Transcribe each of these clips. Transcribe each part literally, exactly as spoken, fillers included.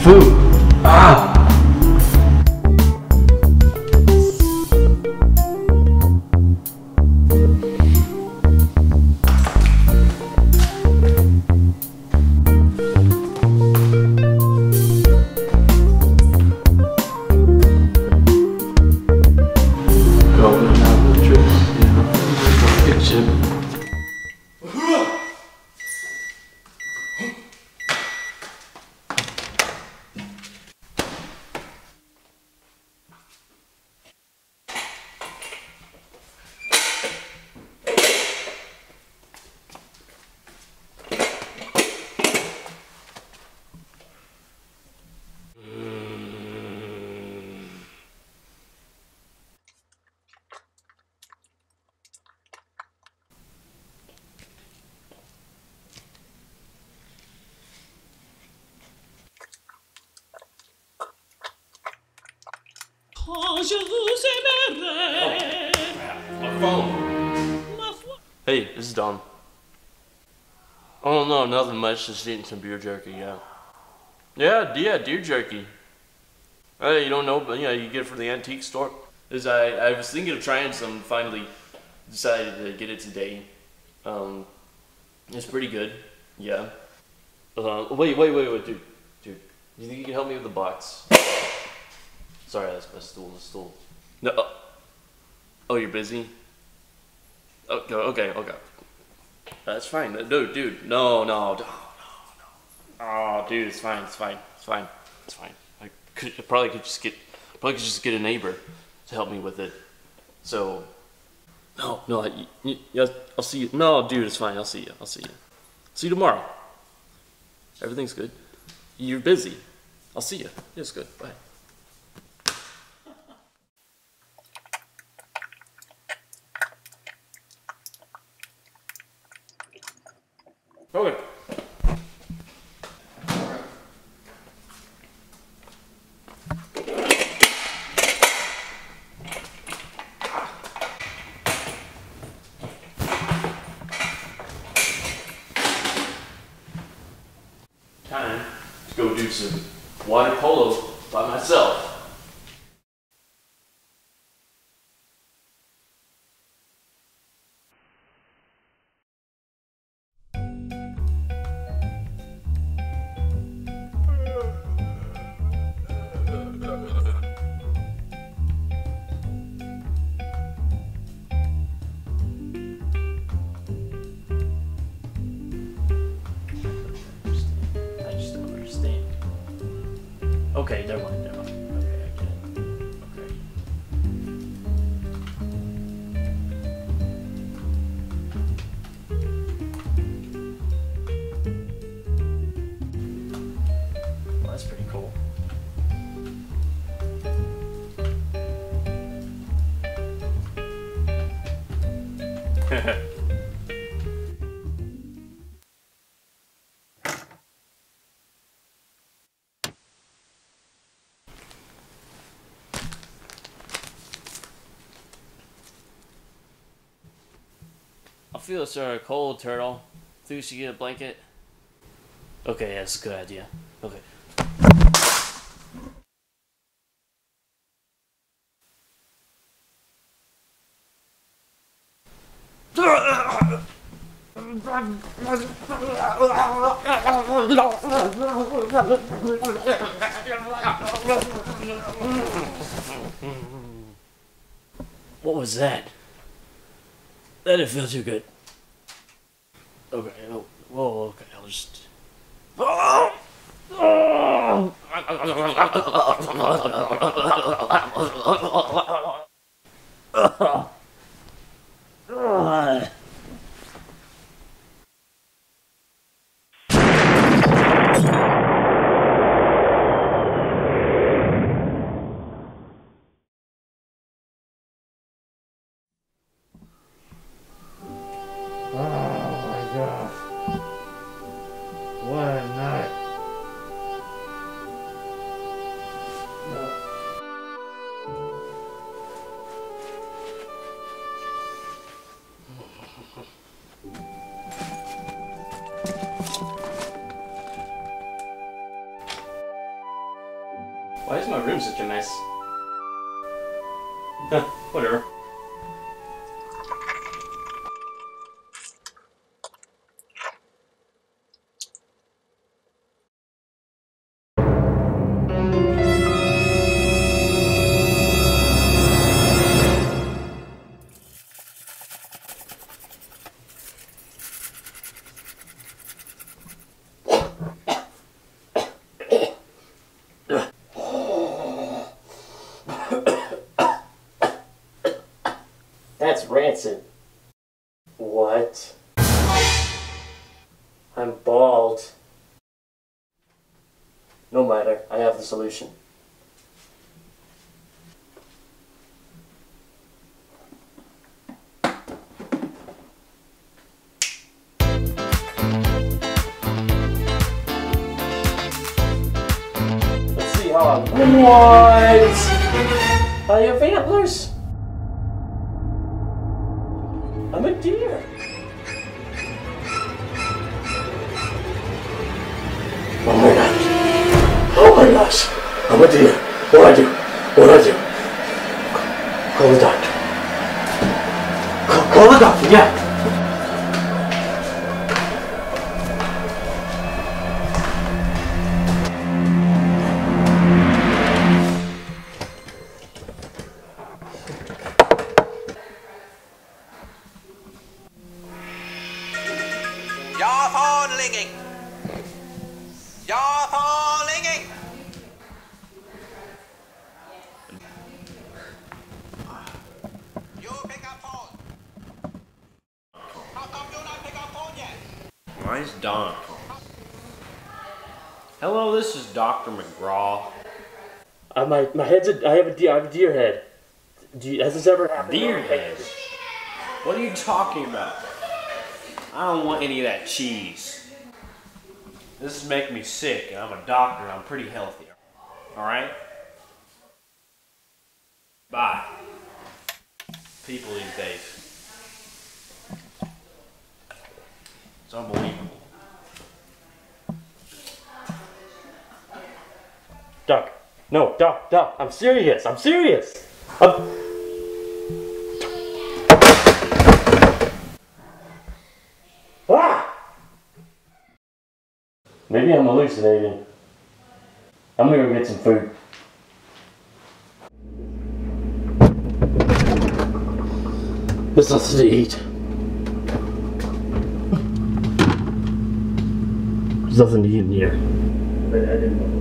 food. Ah. My phone. Hey, this is Dom. Oh no, nothing much. Just eating some beer jerky. Yeah. Yeah, yeah, deer jerky. Hey, you don't know, but you know you get it from the antique store. Is I I was thinking of trying some. Finally, decided to get it today. Um, it's pretty good. Yeah. Uh, wait, wait, wait, wait, dude, dude. Do you think you can help me with the box? Sorry, that's my stool. The stool. No. Oh, oh you're busy. Okay, okay, okay. That's fine. No, dude. No, no, no, no, no. Oh, dude, it's fine. It's fine. It's fine. It's fine. I could I probably could just get probably could just get a neighbor to help me with it. So. No, no. I, you, you, I'll see you. No, dude, it's fine. I'll see you. I'll see you. See you tomorrow. Everything's good. You're busy. I'll see you. It's good. Bye. Okay. Time to go do some water polo by myself. Okay, never mind, never mind. Okay, I get it. Okay. Well, that's pretty cool. I feel sort of cold, Turtle. Think we should get a blanket? Okay, that's a good idea. Okay. What was that? That didn't feel too good. Okay, oh, whoa, okay, I'll just... Why is my room such a mess? Huh, whatever. That's rancid. What? I'm bald. No matter, I have the solution. Let's see how I... What? Are you antlers? I'm a deer. Oh my gosh. Oh my gosh. I'm a deer. What do I do? What do I do? Call the doctor. Call, call the doctor, yeah. Your phone ringing. Your phone ringing. You pick up phone. How come you not pick up phone yet? Why is Don calling? Hello, this is Doctor McGraw. Uh, my my head's a, I have a deer. I have a deer head. Do you, has this ever happened? Deer head. What are you talking about? I don't want any of that cheese. This is making me sick, and I'm a doctor. I'm pretty healthy. All right. Bye. People these days. It's unbelievable. Doc. No, Doc, Doc. I'm serious. I'm serious. I'm... Ah! Maybe I'm hallucinating. I'm gonna go get some food. There's nothing to eat. There's nothing to eat in here. But I didn't know.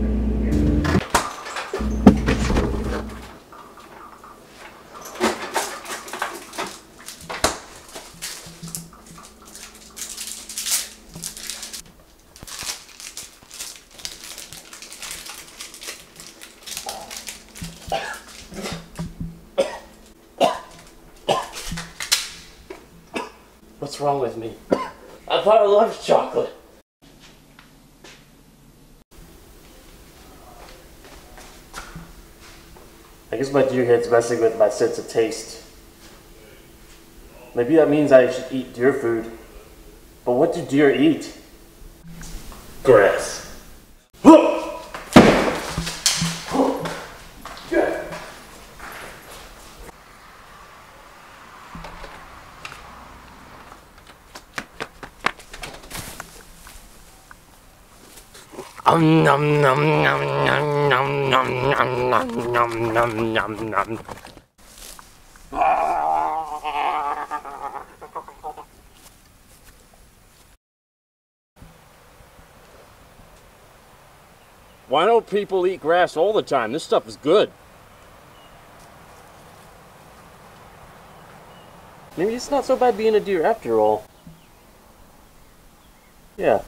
What's wrong with me? I thought I loved chocolate. I guess my deer head's messing with my sense of taste. Maybe that means I should eat deer food. But what do deer eat? Grass. Um, nom, nom, nom, nom, nom, nom, nom, nom, nom, nom, nom, nom. Why don't people eat grass all the time? This stuff is good. Maybe it's not so bad being a deer after all. Yeah.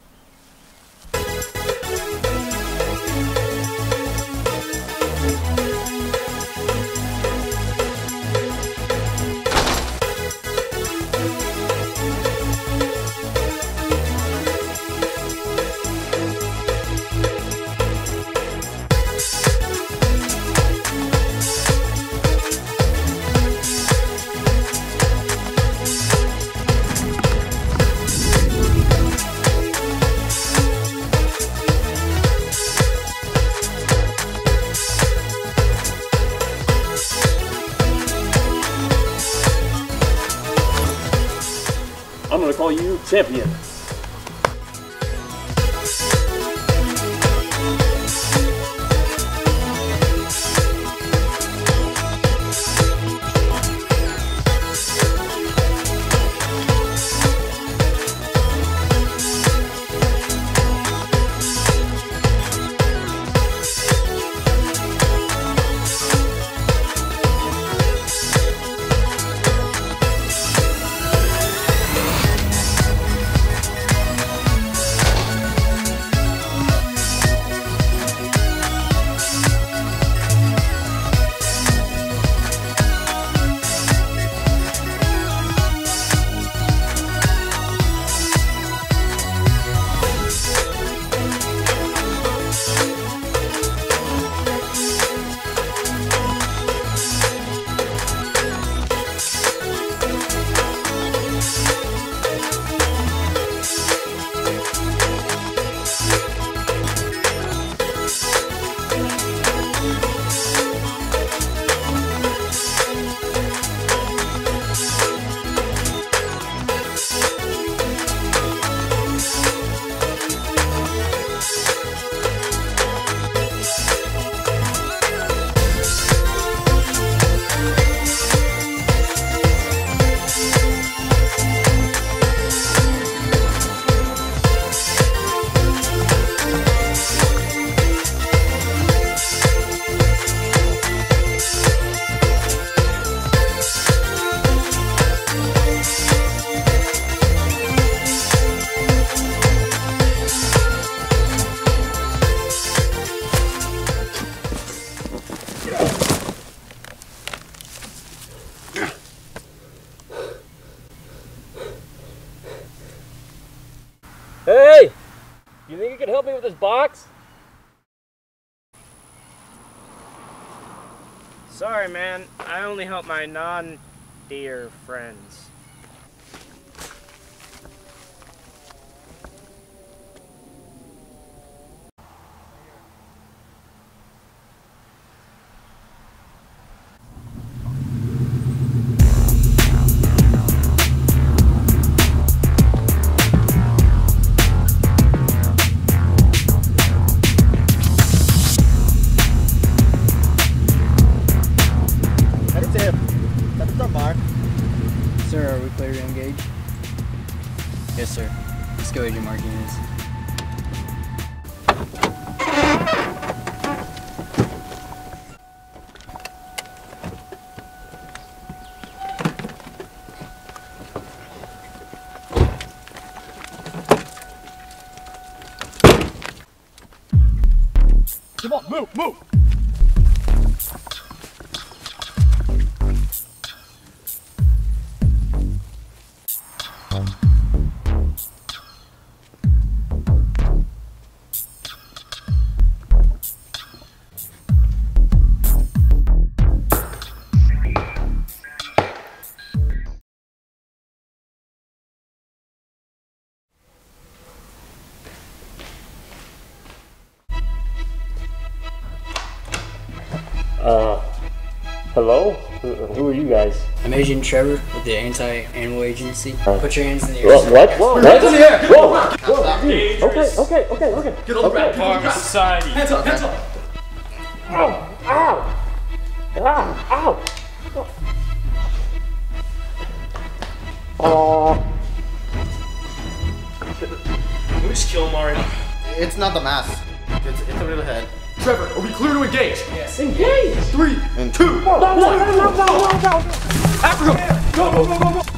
champion. Hey! You think you could help me with this box? Sorry, man. I only help my non-dear friends. Sir, are we clear to engage? Yes, sir. Let's go, Agent Martinez. Come on, move, move! Uh, hello? Who, who are you guys? I'm Agent Trevor with the Anti-Animal Agency. Uh, Put your hands in the air. What? sir. What? What? What? in the air! Whoa! Whoa! dude. Okay, okay, okay, okay. Get on the okay. rat farm of society! Hands up, hands up! Ow! Ow! Ow! Ow! Oh. Can we just kill him already? It's not the mask. It's, it's a real head. Trevor, are we clear to engage? Yes. Engage! Three, And two, No, no, no, no, no, no, no! Africa! Go, go, go, go, go!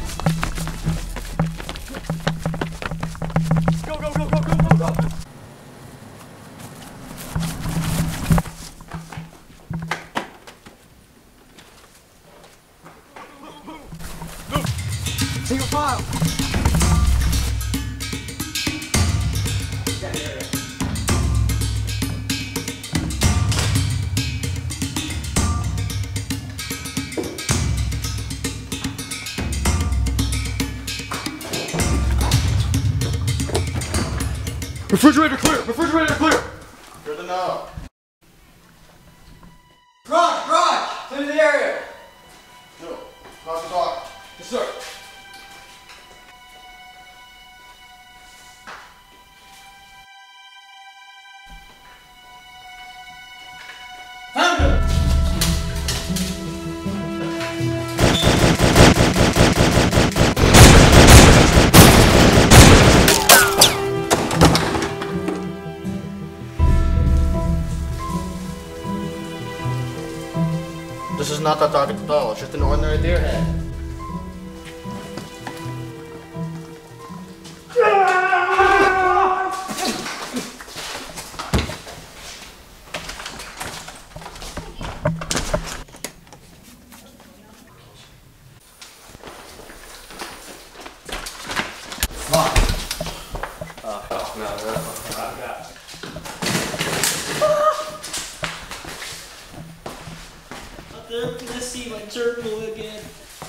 Go, go, go, go, go, go, go! Single file! Refrigerator clear! Refrigerator clear! Good to know. Garage! Garage! Clear the area! No. How's the talk? Yes, sir. not a target at all. It's just an ordinary deer head. I'm gonna see my turtle again.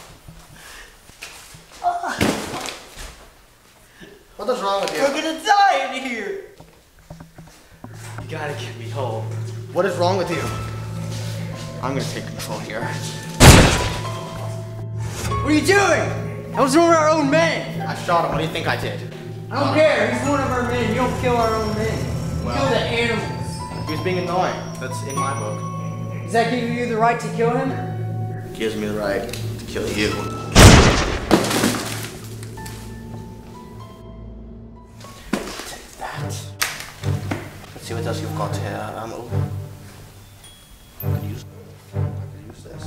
What is wrong with you? We're gonna die in here. You gotta get me home. What is wrong with you? I'm gonna take control here. What are you doing? That was one of our own men. I shot him. What do you think I did? I don't care. He's one of our men. You don't kill our own men. You Well- kill the animals. He was being annoying. That's in my book. Does that give you the right to kill him? Gives me the right to kill you. That. Let's see what else you've got here. Um, oh. I can use, I can use this.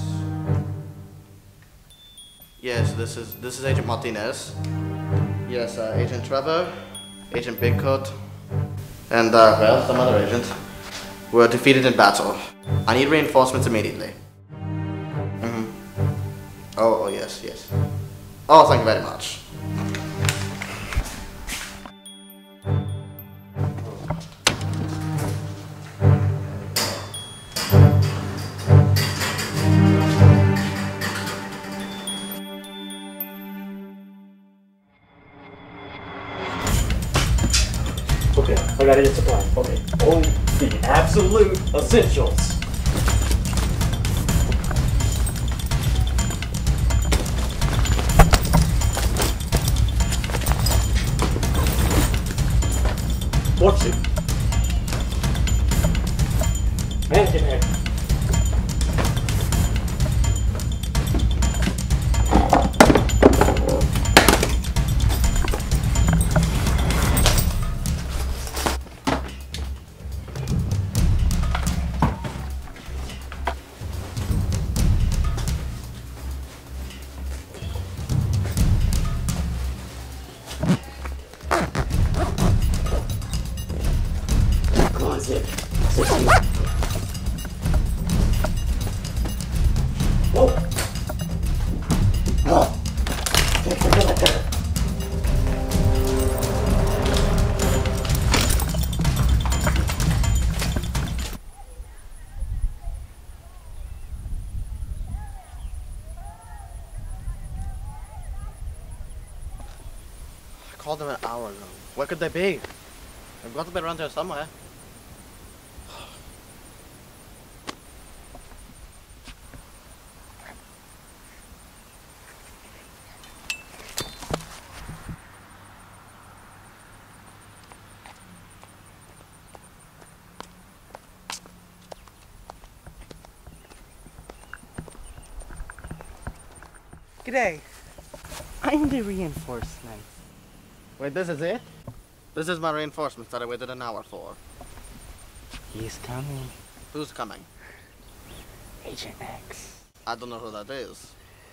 Yes, this is this is Agent Martinez. Yes, uh, Agent Trevor, Agent Bigcoat, and uh, well, some other agent were defeated in battle. I need reinforcements immediately. Mm-hmm. Oh, oh yes, yes. Oh, thank you very much. Okay, I gotta get supplies. Okay, only the absolute essentials. What's it? Mannequin head. Closet. Whoa. Oh. I called them an hour ago. Where could they be? They've got to be around here somewhere. G'day. I'm the reinforcement. Wait, this is it? This is my reinforcements that I waited an hour for. He's coming. Who's coming? Agent X. I don't know who that is.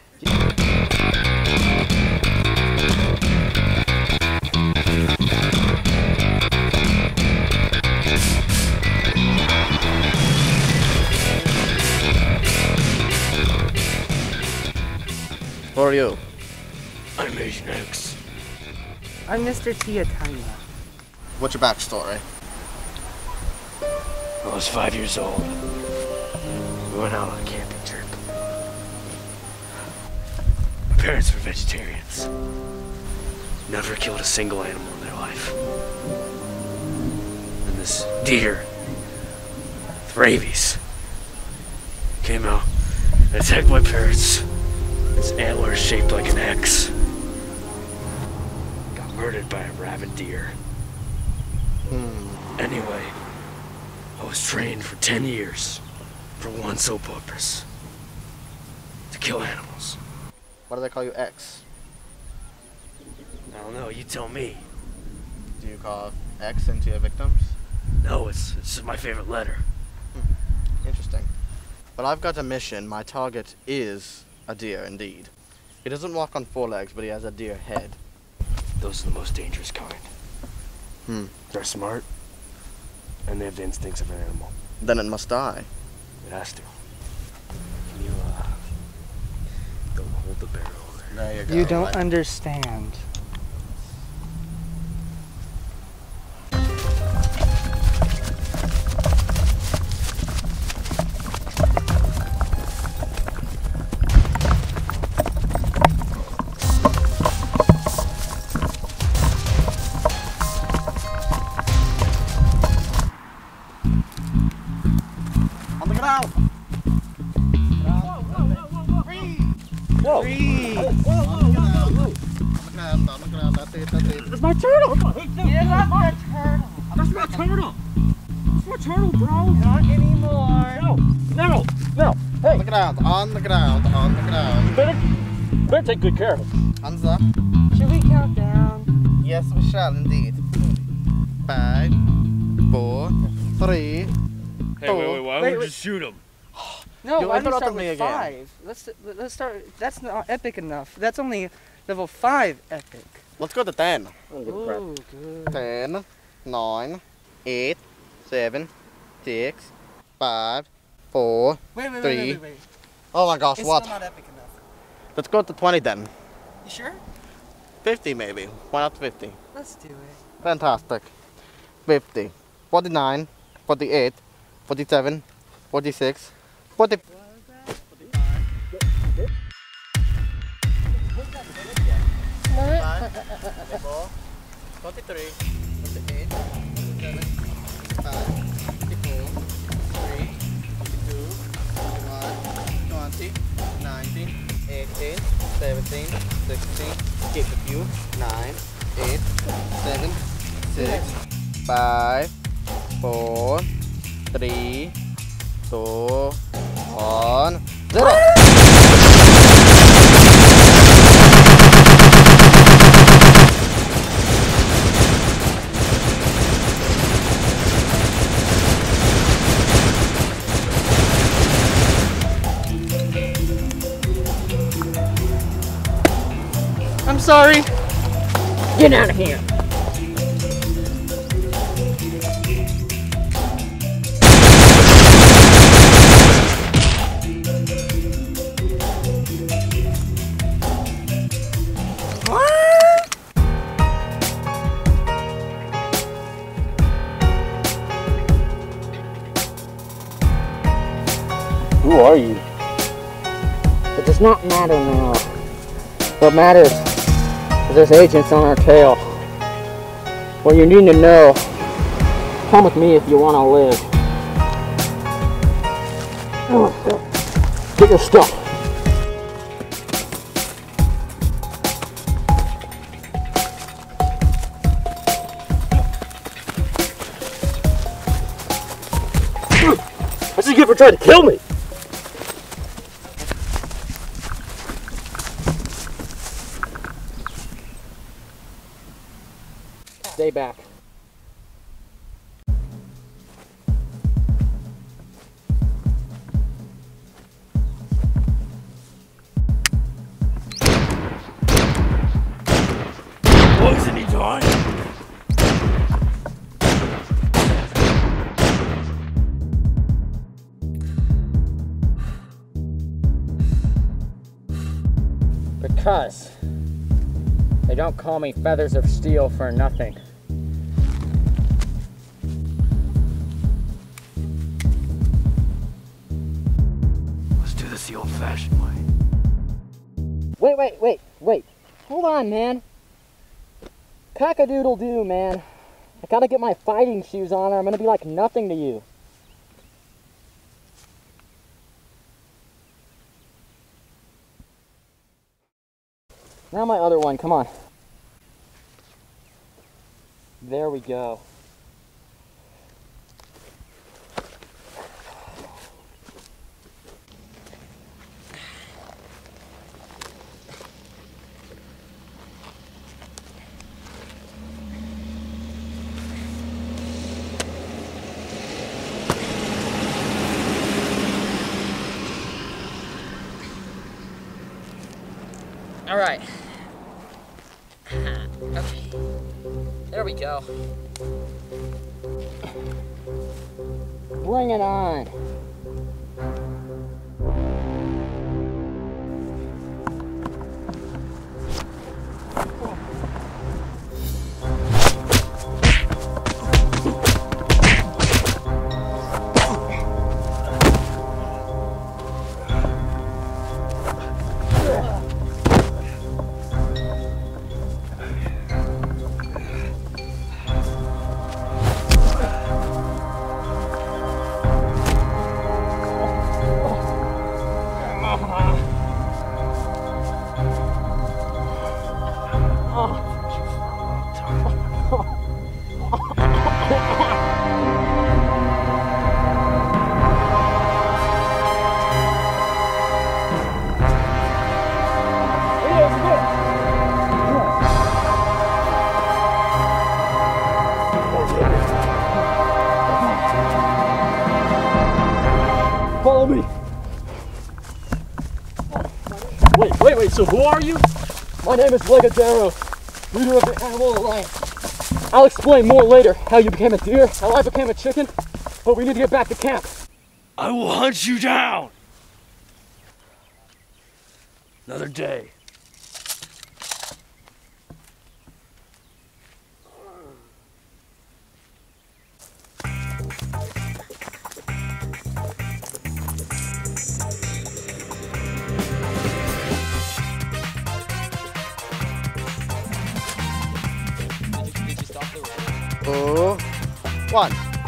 Who are you? I'm Agent X. I'm Mister Tiatanya. What's your backstory? I was five years old. We went out on a camping trip. My parents were vegetarians. Never killed a single animal in their life. And this deer with rabies came out and attacked my parents. Its antlers shaped like an X. Got murdered by a rabid deer. Hmm. Anyway, I was trained for ten years for one sole purpose. To kill animals. Why do they call you X? I don't know, you tell me. Do you call X into your victims? No, it's, it's my favorite letter. Interesting. But I've got a mission. My target is a deer, indeed. He doesn't walk on four legs, but he has a deer head. Those are the most dangerous kind. Hmm. They're smart, and they have the instincts of an animal. Then it must die. It has to. Can you, uh, go hold the barrel there? There you go. You don't right. understand. On the ground. Whoa! Freeze! On the ground, on the ground. That's it, that's it. It's my turtle! Get off my turtle! That's my turtle! That's my turtle, bro! Not anymore! No! No! No! On the ground, on the ground, on the ground. Better, better take good care of him. Hands up. Should we count down? Yes, we shall indeed. Five, four, three. Hey, wait, wait, why Wait, don't we wait. just shoot him? No, You why don't we interrupted start me with again. five? Let's let's start. That's not epic enough. That's only level five epic. Let's go to ten. Oh, good. Ten, nine, eight, seven, six, five, four. Wait, wait, Three. wait, wait, wait. Oh my gosh, It's what? still not epic enough. Let's go to twenty then. You sure? fifty maybe. Why not fifty? Let's do it. Fantastic. fifty, forty-nine, forty-eight, forty-seven, forty-six, forty. forty-four, forty-three, forty-eight, forty-seven, forty-five, forty-four, forty-three, forty-two, forty-one, twenty, nineteen, eighteen, seventeen, sixteen, keep a few, nine, eight, seven, six, five, four, three, two, one, zero. I'm sorry. Get out of here. Who are you? It does not matter now. What matters is there's agents on our tail. What you need to know, come with me if you want to live. Get your stuff. What's he get for trying to kill me? Stay back. Wasn't he dying? Because they don't call me Feathers of Steel for nothing. Let's do this the old-fashioned way. Wait, wait, wait, wait. Hold on, man. Cock-a-doodle-doo, man. I gotta get my fighting shoes on or I'm gonna be like nothing to you. Now my other one, come on. There we go. All right. Okay. There we go. Bring it on. Follow me. Wait, wait, wait, so who are you? My name is Legadero, leader of the Animal Alliance. I'll explain more later how you became a deer, how I became a chicken, but we need to get back to camp. I will hunt you down. Another day. Oh, one.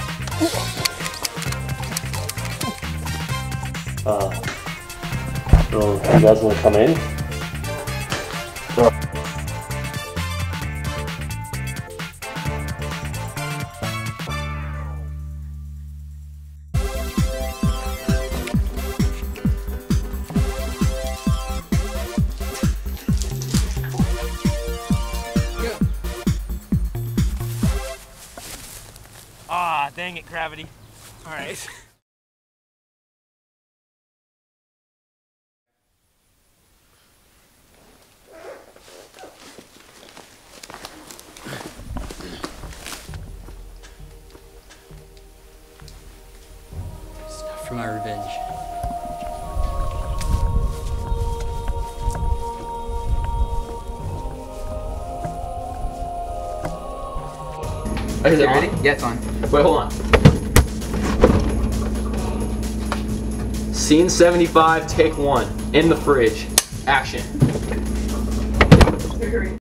Uh, so you guys want to come in? Ah, dang it, gravity. All right. For my revenge. Okay, is it ready? Yeah, it's on. Wait, hold on. Scene seventy-five, take one. In the fridge. Action.